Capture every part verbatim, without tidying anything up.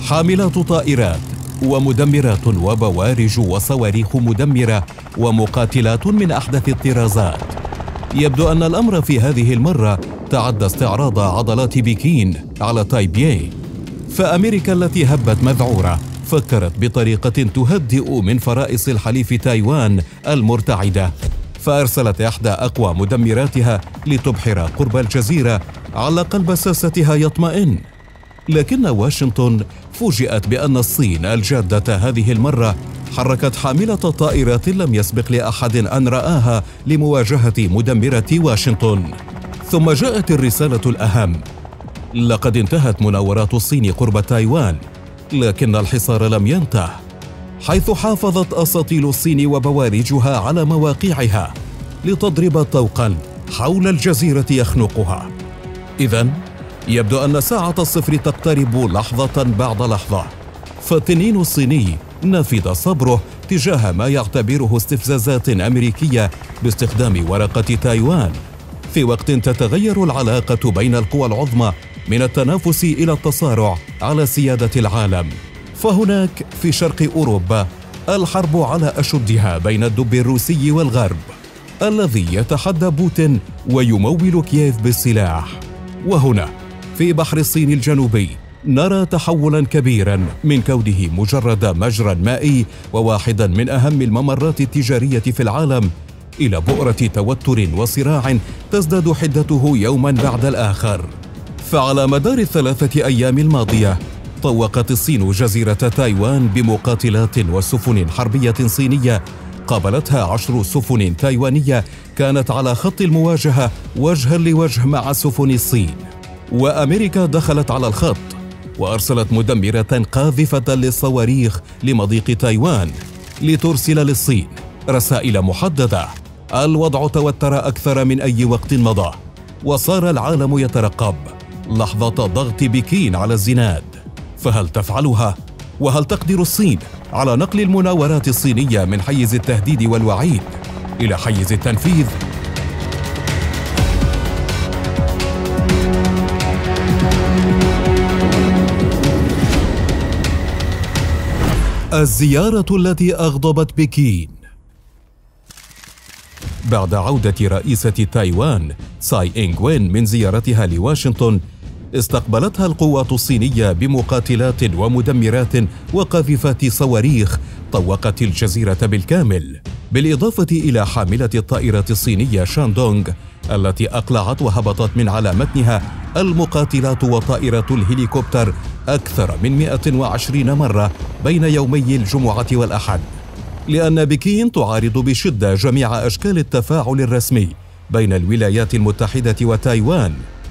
حاملات طائرات ومدمرات وبوارج وصواريخ مدمرة ومقاتلات من أحدث الطرازات. يبدو أن الأمر في هذه المرة تعدى استعراض عضلات بكين على تايبيي، فأمريكا التي هبت مذعورة فكرت بطريقة تهدئ من فرائص الحليف تايوان المرتعدة، فأرسلت إحدى أقوى مدمراتها لتبحر قرب الجزيرة على قلب بساستها يطمئن. لكن واشنطن فوجئت بأن الصين الجادة هذه المرة حركت حاملة طائرات لم يسبق لأحد أن رآها لمواجهة مدمرة واشنطن. ثم جاءت الرسالة الأهم: لقد انتهت مناورات الصين قرب تايوان، لكن الحصار لم ينته، حيث حافظت أساطيل الصين وبوارجها على مواقعها لتضرب طوقا حول الجزيرة يخنقها. إذن يبدو أن ساعة الصفر تقترب لحظة بعد لحظة، فالتنين الصيني نفد صبره تجاه ما يعتبره استفزازات أمريكية باستخدام ورقة تايوان، في وقت تتغير العلاقة بين القوى العظمى من التنافس إلى التصارع على سيادة العالم. فهناك في شرق أوروبا الحرب على أشدها بين الدب الروسي والغرب الذي يتحدى بوتين ويمول كييف بالسلاح. وهنا في بحر الصين الجنوبي نرى تحولا كبيرا من كونه مجرد مجرى مائي وواحدا من أهم الممرات التجارية في العالم إلى بؤرة توتر وصراع تزداد حدته يوما بعد الآخر. فعلى مدار الثلاثة أيام الماضية طوقت الصين جزيرة تايوان بمقاتلات وسفن حربية صينية، قابلتها عشر سفن تايوانية كانت على خط المواجهة وجها لوجه مع سفن الصين. وأمريكا دخلت على الخط وأرسلت مدمرة قاذفة للصواريخ لمضيق تايوان لترسل للصين رسائل محددة. الوضع توتر أكثر من أي وقت مضى، وصار العالم يترقب لحظة ضغط بكين على الزناد. فهل تفعلها؟ وهل تقدر الصين على نقل المناورات الصينية من حيز التهديد والوعيد إلى حيز التنفيذ؟ الزيارة التي أغضبت بكين. بعد عودة رئيسة تايوان تساي إنغ وين من زيارتها لواشنطن، استقبلتها القوات الصينية بمقاتلات ومدمرات وقاذفات صواريخ طوقت الجزيرة بالكامل، بالإضافة إلى حاملة الطائرة الصينية شاندونغ التي أقلعت وهبطت من على متنها المقاتلات وطائرة الهليكوبتر أكثر من مئة وعشرين مرة بين يومي الجمعة والأحد، لأن بكين تعارض بشدة جميع أشكال التفاعل الرسمي بين الولايات المتحدة وتايوان،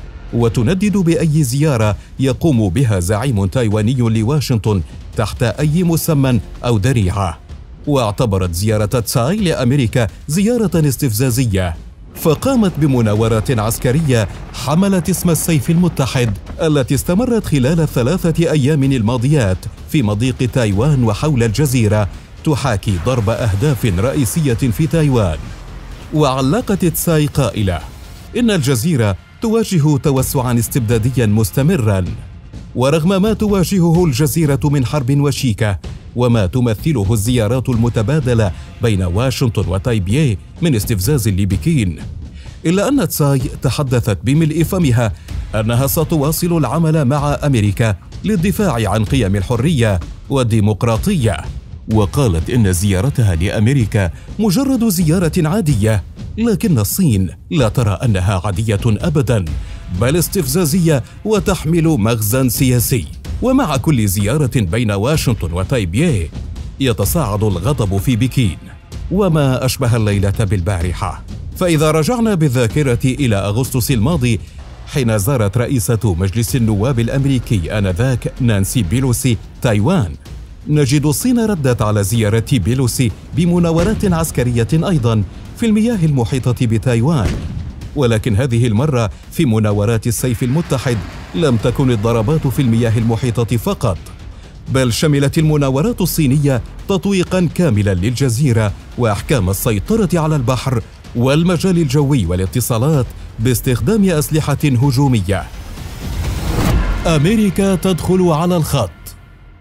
وتندد بأي زيارة يقوم بها زعيم تايواني لواشنطن تحت أي مسمى أو ذريعة. واعتبرت زيارة تساي لأمريكا زيارة استفزازية، فقامت بمناورات عسكرية حملت اسم السيف المتحد التي استمرت خلال الثلاثة أيام الماضيات في مضيق تايوان وحول الجزيرة، تحاكي ضرب أهداف رئيسية في تايوان. وعلقت تساي قائلة: إن الجزيرة تواجه توسعا استبداديا مستمرا، ورغم ما تواجهه الجزيرة من حرب وشيكة وما تمثله الزيارات المتبادلة بين واشنطن وتايبيي من استفزاز لبكين، إلا أن تساي تحدثت بملء فمها أنها ستواصل العمل مع أمريكا للدفاع عن قيم الحرية والديمقراطية، وقالت إن زيارتها لأمريكا مجرد زيارة عادية، لكن الصين لا ترى أنها عادية أبدا، بل استفزازية وتحمل مغزى سياسي. ومع كل زيارة بين واشنطن وتايبيي يتصاعد الغضب في بكين، وما أشبه الليلة بالبارحة. فإذا رجعنا بالذاكرة إلى أغسطس الماضي حين زارت رئيسة مجلس النواب الأمريكي آنذاك نانسي بيلوسي تايوان، نجد الصين ردت على زيارة بيلوسي بمناورات عسكرية أيضا في المياه المحيطة بتايوان، ولكن هذه المرة في مناورات السيف المتحد لم تكن الضربات في المياه المحيطة فقط، بل شملت المناورات الصينية تطويقا كاملا للجزيرة وأحكام السيطرة على البحر والمجال الجوي والاتصالات باستخدام أسلحة هجومية. أمريكا تدخل على الخط.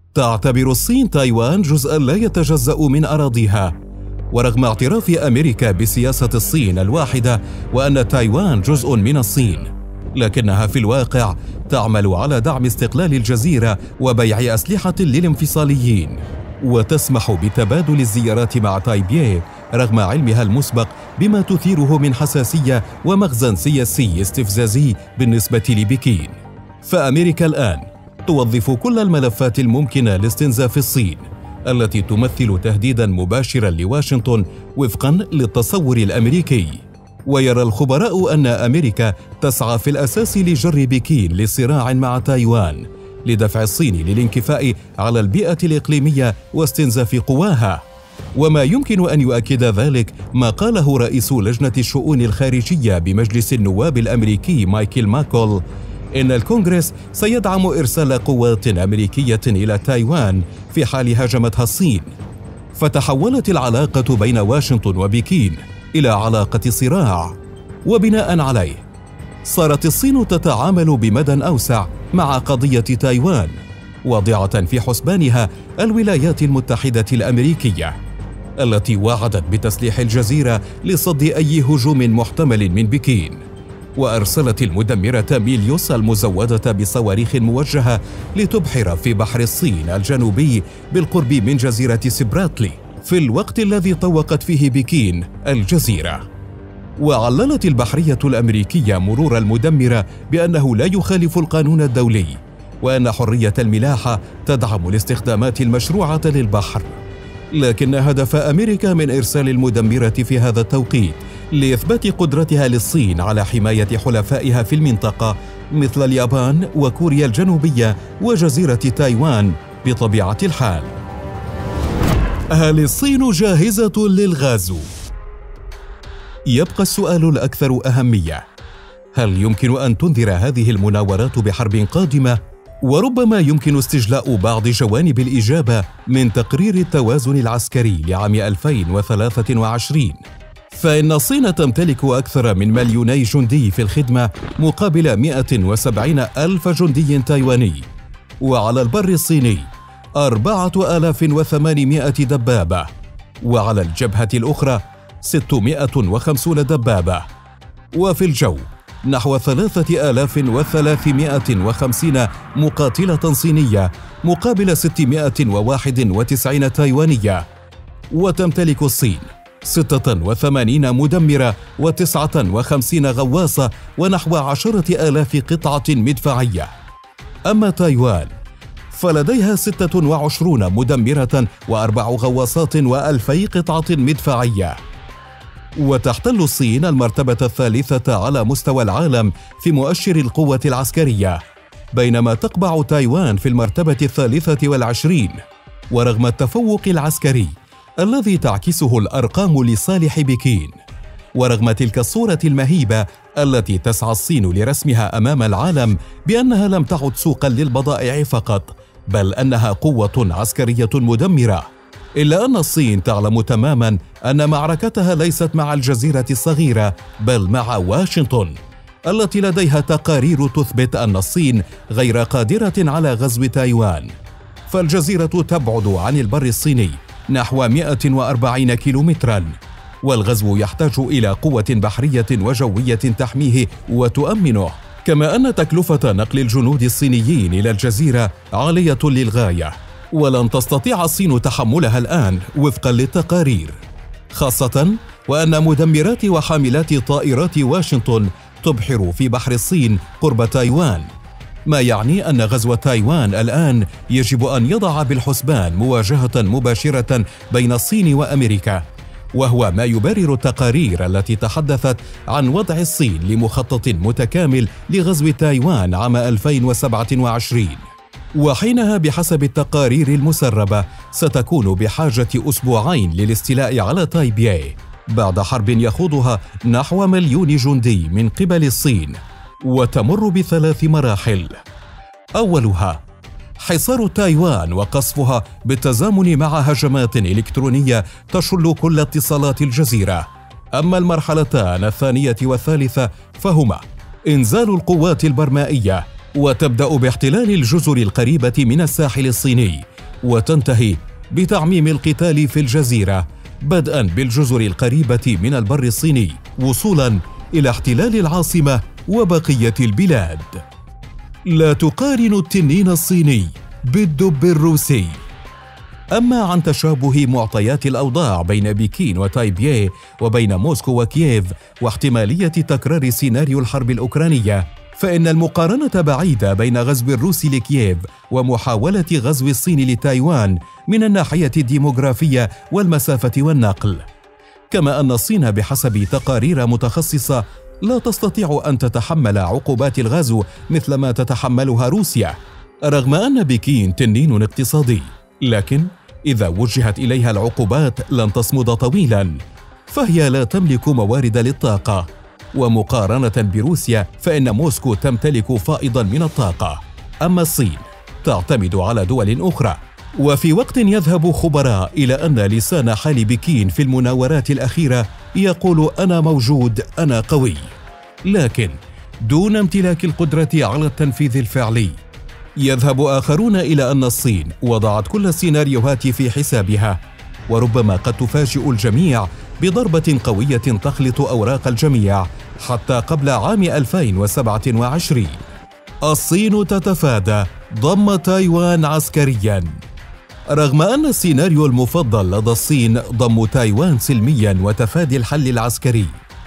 تعتبر الصين تايوان جزءاً لا يتجزأ من أراضيها، ورغم اعتراف أمريكا بسياسة الصين الواحدة وأن تايوان جزء من الصين، لكنها في الواقع تعمل على دعم استقلال الجزيرة وبيع أسلحة للانفصاليين، وتسمح بتبادل الزيارات مع تايبيه رغم علمها المسبق بما تثيره من حساسية ومغزى سياسي استفزازي بالنسبة لبكين. فأمريكا الآن توظف كل الملفات الممكنة لاستنزاف الصين التي تمثل تهديداً مباشراً لواشنطن وفقاً للتصور الأمريكي. ويرى الخبراء أن أمريكا تسعى في الأساس لجر بكين لصراع مع تايوان لدفع الصين للانكفاء على البيئة الإقليمية واستنزاف قواها. وما يمكن أن يؤكد ذلك ما قاله رئيس لجنة الشؤون الخارجية بمجلس النواب الأمريكي مايكل ماكول، إن الكونغرس سيدعم إرسال قوات أمريكية إلى تايوان في حال هاجمتها الصين. فتحولت العلاقة بين واشنطن وبكين إلى علاقة صراع، وبناء عليه صارت الصين تتعامل بمدى أوسع مع قضية تايوان، واضعة في حسبانها الولايات المتحدة الأمريكية التي وعدت بتسليح الجزيرة لصد أي هجوم محتمل من بكين، وأرسلت المدمرة ميليوس المزودة بصواريخ موجهة لتبحر في بحر الصين الجنوبي بالقرب من جزيرة سبراتلي في الوقت الذي طوقت فيه بكين الجزيرة. وعللت البحرية الأمريكية مرور المدمرة بأنه لا يخالف القانون الدولي، وأن حرية الملاحة تدعم الاستخدامات المشروعة للبحر. لكن هدف أمريكا من إرسال المدمرة في هذا التوقيت لإثبات قدرتها للصين على حماية حلفائها في المنطقة مثل اليابان وكوريا الجنوبية وجزيرة تايوان بطبيعة الحال. هل الصين جاهزة للغزو؟ يبقى السؤال الأكثر أهمية: هل يمكن أن تنذر هذه المناورات بحرب قادمة؟ وربما يمكن استجلاء بعض جوانب الإجابة من تقرير التوازن العسكري لعام ألفين وثلاثة وعشرين، فإن الصين تمتلك أكثر من مليوني جندي في الخدمة مقابل مئة وسبعين ألف جندي تايواني، وعلى البر الصيني أربعة آلاف وثمانمائة دبابة، وعلى الجبهة الأخرى ستمائة وخمسين دبابة، وفي الجو نحو ثلاثة آلاف وثلاثمائة وخمسين مقاتلة صينية مقابل ستمائة وواحد وتسعين تايوانية. وتمتلك الصين ستة وثمانين مدمرة وتسعة وخمسين غواصة ونحو عشرة آلاف قطعة مدفعية. أما تايوان فلديها ستة وعشرون مدمرة وأربع غواصات وألفي قطعة مدفعية. وتحتل الصين المرتبة الثالثة على مستوى العالم في مؤشر القوة العسكرية، بينما تقبع تايوان في المرتبة الثالثة والعشرين. ورغم التفوق العسكري الذي تعكسه الأرقام لصالح بكين، ورغم تلك الصورة المهيبة التي تسعى الصين لرسمها أمام العالم بأنها لم تعد سوقاً للبضائع فقط، بل أنها قوة عسكرية مدمرة، إلا أن الصين تعلم تماماً أن معركتها ليست مع الجزيرة الصغيرة بل مع واشنطن التي لديها تقارير تثبت أن الصين غير قادرة على غزو تايوان. فالجزيرة تبعد عن البر الصيني نحو مئة وأربعين كيلومتراً، والغزو يحتاج إلى قوة بحرية وجوية تحميه وتؤمنه، كما أن تكلفة نقل الجنود الصينيين إلى الجزيرة عالية للغاية، ولن تستطيع الصين تحملها الآن وفقاً للتقارير، خاصة وأن مدمرات وحاملات طائرات واشنطن تبحر في بحر الصين قرب تايوان، ما يعني أن غزو تايوان الآن يجب أن يضع بالحسبان مواجهة مباشرة بين الصين وأمريكا، وهو ما يبرر التقارير التي تحدثت عن وضع الصين لمخطط متكامل لغزو تايوان عام ألفين وسبعة وعشرين. وحينها بحسب التقارير المسربة ستكون بحاجة أسبوعين للاستيلاء على تايبيه بعد حرب يخوضها نحو مليون جندي من قبل الصين، وتمر بثلاث مراحل. أولها حصار تايوان وقصفها بالتزامن مع هجمات إلكترونية تشل كل اتصالات الجزيرة. أما المرحلتان الثانية والثالثة فهما إنزال القوات البرمائية، وتبدأ باحتلال الجزر القريبة من الساحل الصيني وتنتهي بتعميم القتال في الجزيرة، بدءا بالجزر القريبة من البر الصيني وصولا إلى احتلال العاصمة وبقية البلاد. لا تقارن التنين الصيني بالدب الروسي. أما عن تشابه معطيات الأوضاع بين بكين وتايبيه وبين موسكو وكييف واحتمالية تكرار سيناريو الحرب الأوكرانية، فإن المقارنة بعيدة بين غزو الروس لكييف ومحاولة غزو الصين لتايوان من الناحية الديموغرافية والمسافة والنقل. كما أن الصين بحسب تقارير متخصصة لا تستطيع أن تتحمل عقوبات الغزو مثل ما تتحملها روسيا، رغم أن بكين تنين اقتصادي، لكن إذا وجهت إليها العقوبات لن تصمد طويلاً، فهي لا تملك موارد للطاقة. ومقارنة بروسيا فإن موسكو تمتلك فائضاً من الطاقة، أما الصين تعتمد على دول أخرى. وفي وقت يذهب خبراء إلى أن لسان حال بكين في المناورات الأخيرة يقول أنا موجود، أنا قوي، لكن دون امتلاك القدرة على التنفيذ الفعلي. يذهب آخرون إلى أن الصين وضعت كل السيناريوهات في حسابها، وربما قد تفاجئ الجميع بضربة قوية تخلط أوراق الجميع حتى قبل عام ألفين وسبعة وعشرين. الصين تتفادى ضم تايوان عسكرياً. رغم أن السيناريو المفضل لدى الصين ضم تايوان سلمياً وتفادي الحل العسكري،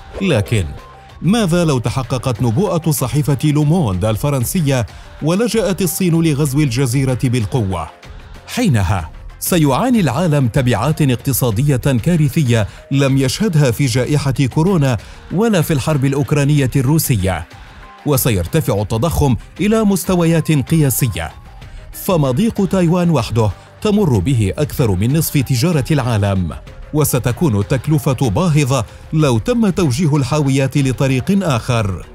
لكن ماذا لو تحققت نبوءة صحيفة لوموند الفرنسية ولجأت الصين لغزو الجزيرة بالقوة؟ حينها سيعاني العالم تبعات اقتصادية كارثية لم يشهدها في جائحة كورونا ولا في الحرب الأوكرانية الروسية، وسيرتفع التضخم إلى مستويات قياسية. فمضيق تايوان وحده تمر به أكثر من نصف تجارة العالم، وستكون التكلفة باهظة لو تم توجيه الحاويات لطريق آخر.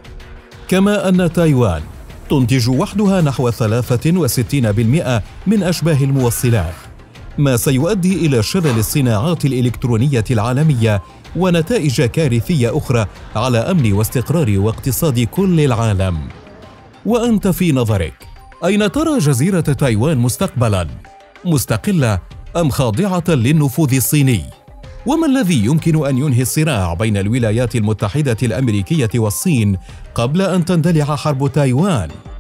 كما أن تايوان تنتج وحدها نحو ثلاثة وستين بالمئة من أشباه الموصلات، ما سيؤدي إلى شلل الصناعات الإلكترونية العالمية ونتائج كارثية أخرى على أمن واستقرار واقتصاد كل العالم. وأنت في نظرك، أين ترى جزيرة تايوان مستقبلاً؟ مستقلة أم خاضعة للنفوذ الصيني؟ وما الذي يمكن أن ينهي الصراع بين الولايات المتحدة الأمريكية والصين قبل أن تندلع حرب تايوان؟